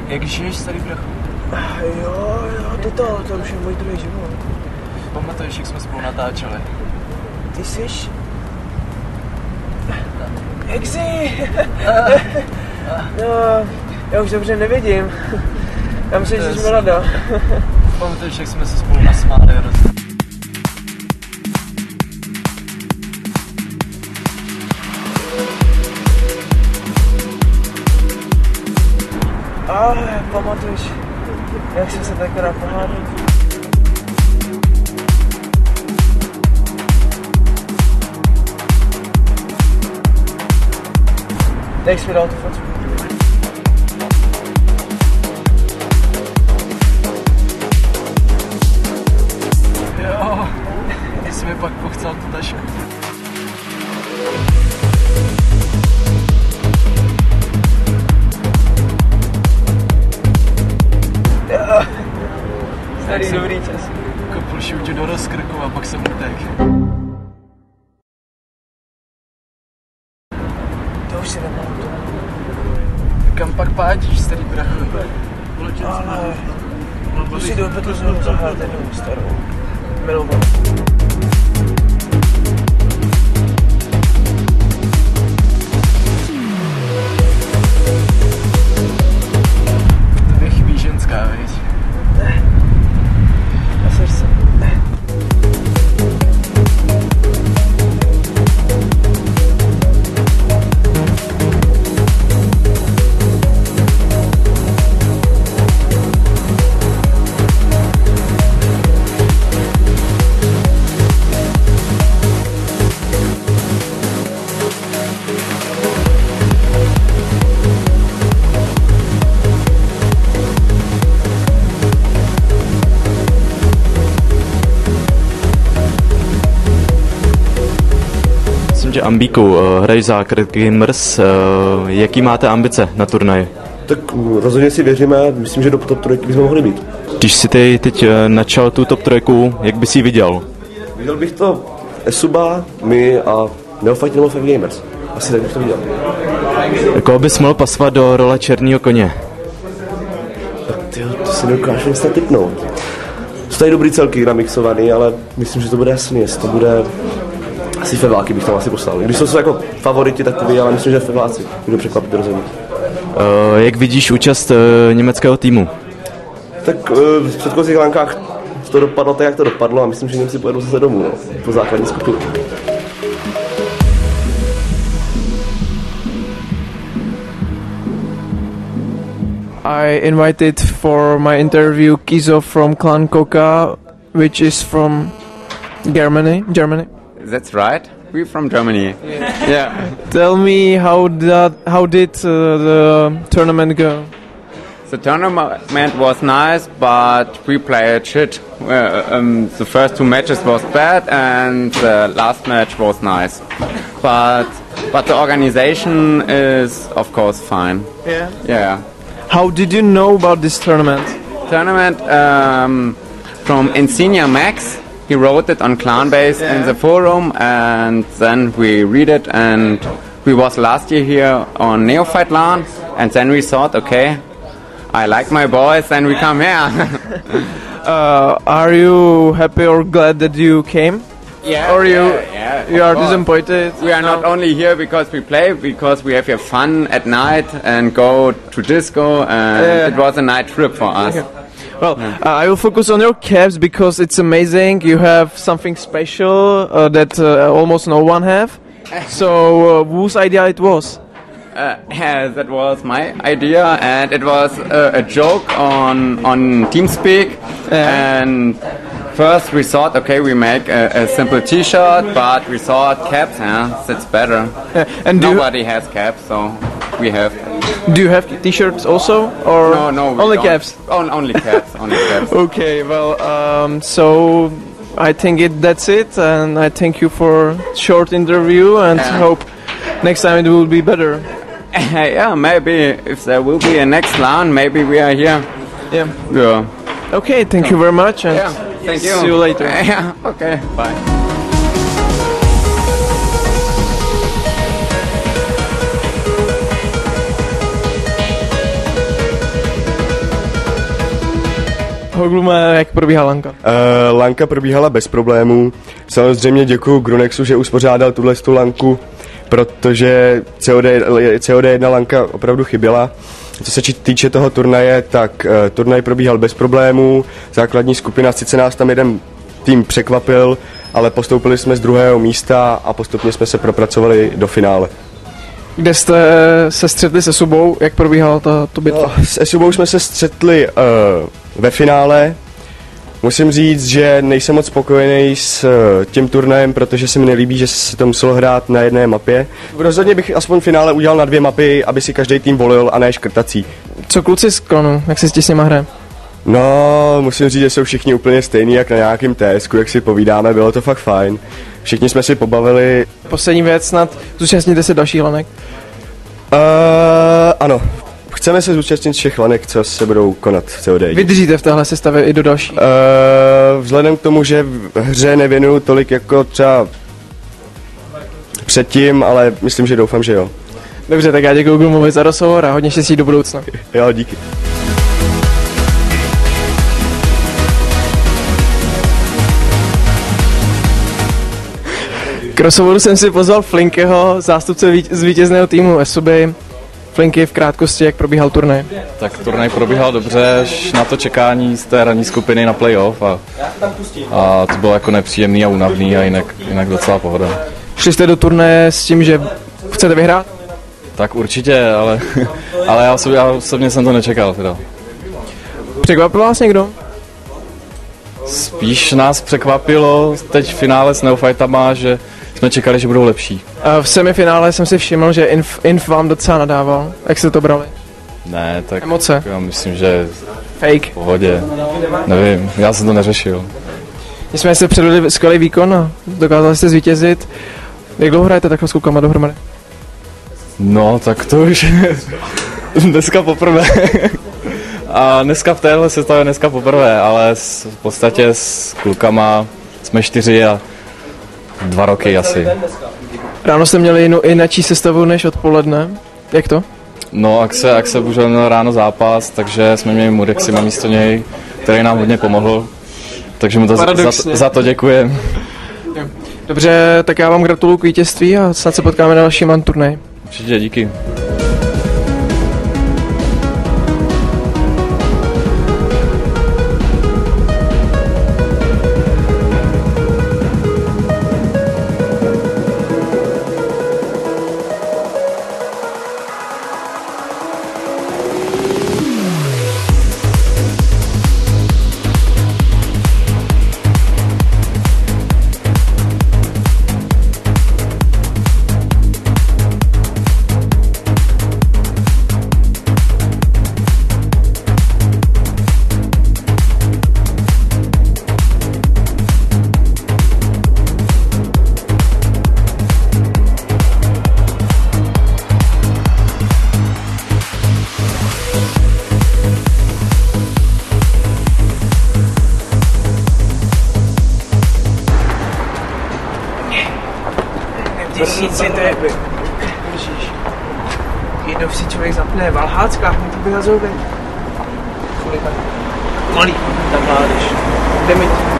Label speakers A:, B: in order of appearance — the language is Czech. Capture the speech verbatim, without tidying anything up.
A: Jak žiješ, starý brachu?
B: Jo, jo, to to, to už je můj druhý život.
A: Pamatuješ, jak jsme spolu natáčeli?
B: Ty jsi... Jak jsi? No, já už dobře nevidím. Já myslím, že jsi mladá.
A: Pamatuješ, jak jsme se spolu nasmáli hrozně?
B: A pamatuješ, jak jsme se takhle pohádali? Jak jsi mi dal tu fotku?
A: Jo, ty jsi mi pak pochcel tu tašku.
B: Starý dobrý čas.
A: Kopl šutě do rozkrku a pak jsem utek.
B: To už si nepamatuju.
A: Kam pak pádíš, starý brachu?
B: Ale... Musí do Petru znovu zahrát jednou starou. Milovanou.
A: Tobě chybí ženská, viď?
B: Ne. A srdce. Ne.
C: Že Ambíku, hraješ za MAXXaKaEEV, jaký máte ambice na turnaji?
D: Tak rozhodně si věříme, myslím, že do top trojky bychom mohli být.
C: Když si ty teď načal tu top trojku, jak bys ji viděl?
D: Viděl bych to Esuba, my a Neofajt nebo Five Gamers. Asi tak bych to viděl.
C: Koho bys mohl pasovat do role černého koně?
D: Tak tyjo, to si nedokážu nic natipnout. Jsou tady dobrý celky namixovaný, ale myslím, že to bude jasný, jestli to bude... Asi Feváky bych tam asi poslal. Když jsou jako favoriti takový, ale myslím, že Feváci budou překvapit rozhodně.
C: Uh, jak vidíš účast uh, německého týmu?
D: Tak uh, v předchozích lankách to dopadlo tak, jak to dopadlo a myslím, že Němci pojedou zase domů, no, po základní skupině.
B: I invited for my interview Kizo from Clan Coca, which is from Germany. Germany.
E: That's right. We're from Germany. Yeah. yeah.
B: Tell me how that how did uh, the tournament go?
E: The tournament was nice, but we played shit. Uh, um, the first two matches was bad, and the last match was nice. But but the organization is of course fine.
B: Yeah.
E: Yeah.
B: How did you know about this tournament?
E: Tournament um, from Insignia Max. He wrote it on Clanbase yeah. in the forum, and then we read it, and we was last year here on Neophyte LAN, and then we thought, okay, I like my boys, and we come here.
B: uh, are you happy or glad that you came?
E: Yeah.
B: Or you
E: yeah, yeah,
B: you are
E: course.
B: disappointed?
E: We are not
B: no.
E: only here because we play, because we have here fun at night and go to disco, and yeah. it was a night trip for us.
B: Okay. Well, yeah. uh, I will focus on your caps because it's amazing. You have something special uh, that uh, almost no one have. So, uh, whose idea it was?
E: Uh, yeah, that was my idea, and it was uh, a joke on on TeamSpeak. Yeah. And first we thought, okay, we make a, a simple T-shirt, but we thought caps, yeah, that's better.
B: Yeah. And
E: nobody has caps, so we have.
B: Do you have T-shirts also, or
E: no, no,
B: only
E: don't.
B: caps?
E: On, only caps, only caps.
B: Okay, well, um, so I think it that's it, and I thank you for short interview, and yeah. hope next time it will be better.
E: Yeah, maybe if there will be a next LAN, maybe we are here.
B: Yeah.
E: Yeah.
B: Okay, thank so. you very much, and
E: yeah, thank you.
B: See you later.
E: Yeah. Okay. Bye.
B: Hoglume, jak probíhá lanka?
F: Uh, lanka probíhala bez problémů. Samozřejmě děkuju Grunexu, že uspořádal tuhle tu lanku, protože C O D, C O D jedna lanka opravdu chyběla. Co se týče toho turnaje, tak uh, turnaj probíhal bez problémů. Základní skupina, sice nás tam jeden tým překvapil, ale postoupili jsme z druhého místa a postupně jsme se propracovali do finále.
B: Kde jste se střetli se Subou, jak probíhala ta, ta bitva?
F: No, s Subou jsme se střetli uh, ve finále. Musím říct, že nejsem moc spokojený s uh, tím turnajem, protože se mi nelíbí, že se to muselo hrát na jedné mapě. Rozhodně bych aspoň v finále udělal na dvě mapy, aby si každý tým volil a ne škrtací.
B: Co kluci z Klanu, jak se s nima hraje?
F: No, musím říct, že jsou všichni úplně stejní, jak na nějakým T S ku, jak si povídáme, bylo to fakt fajn. Všichni jsme si pobavili.
B: Poslední věc, snad zúčastníte se dalších lanek?
F: Uh, ano, chceme se zúčastnit všech lanek, co se budou konat v C O D.
B: Vydržíte v téhle sestavě i do další? Uh,
F: vzhledem k tomu, že v hře nevěnuju tolik jako třeba předtím, ale myslím, že doufám, že jo.
B: Dobře, tak já děkuji Glumovi za rozhovor a hodně štěstí do budoucna.
F: Jo, díky.
B: K rozhovoru jsem si pozval Flinkyho, zástupce víť- z vítězného týmu S O B. Flinky, v krátkosti, jak probíhal turnaj?
G: Tak turnaj probíhal dobře, až na to čekání z té ranní skupiny na playoff a, a to bylo jako nepříjemný a únavný a jinak, jinak docela pohoda.
B: Šli jste do turnaje s tím, že chcete vyhrát?
G: Tak určitě, ale, ale já, osobně, já osobně jsem to nečekal teda.
B: Překvapil vás někdo?
G: Spíš nás překvapilo teď v finále s neofightama, že jsme čekali, že budou lepší.
B: V semifinále jsem si všiml, že Inf, Inf vám docela nadával. Jak jste to brali?
G: Ne, tak
B: emoce?
G: Já myslím, že
B: fake.
G: V pohodě. Nevím, já jsem to neřešil.
B: My jsme předvedli skvělý výkon a dokázali jste zvítězit. Jak dlouho hrajete takhle s klukama dohromady?
G: No, tak to už dneska poprvé. A dneska v téhle sestavě dneska poprvé, ale s, v podstatě s klukama jsme čtyři a dva roky asi.
B: Ráno jste měli jinou, jináčí sestavu než odpoledne. Jak to?
G: No, jak se, jak se bohužel měl ráno zápas, takže jsme měli Mudexima místo něj, který nám hodně pomohl. Takže mu to za, za to děkujem.
B: Dobře, tak já vám gratuluju k vítězství a snad se potkáme na dalším LAN turnaji.
G: Určitě, díky.
B: Tisíci, to je... Ježíš. Jednou si člověk zapne Valhácká, mi to vyhazou ven. Kolika? Kolik? Ta mládež. Jde mi